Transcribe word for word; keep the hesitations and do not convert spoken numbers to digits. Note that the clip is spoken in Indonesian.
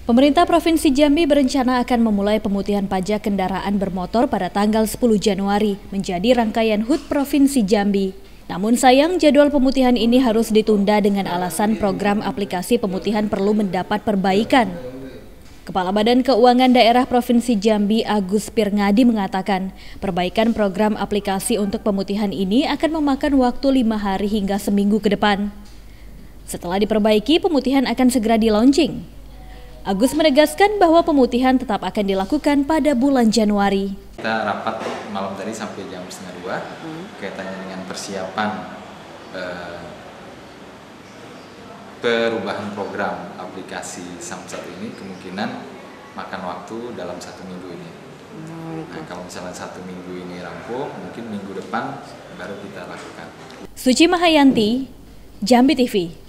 Pemerintah Provinsi Jambi berencana akan memulai pemutihan pajak kendaraan bermotor pada tanggal sepuluh Januari menjadi rangkaian H U T Provinsi Jambi. Namun sayang jadwal pemutihan ini harus ditunda dengan alasan program aplikasi pemutihan perlu mendapat perbaikan. Kepala Badan Keuangan Daerah Provinsi Jambi Agus Pirngadi mengatakan perbaikan program aplikasi untuk pemutihan ini akan memakan waktu lima hari hingga seminggu ke depan. Setelah diperbaiki, pemutihan akan segera di-launching. Agus menegaskan bahwa pemutihan tetap akan dilakukan pada bulan Januari. Kita rapat malam tadi sampai jam setengah dua, hmm. kaitannya dengan persiapan eh, perubahan program aplikasi Samsat ini kemungkinan makan waktu dalam satu minggu ini. Hmm. Nah, kalau misalnya satu minggu ini rampung, mungkin minggu depan baru kita lakukan. Suci Mahayanti, Jambi T V.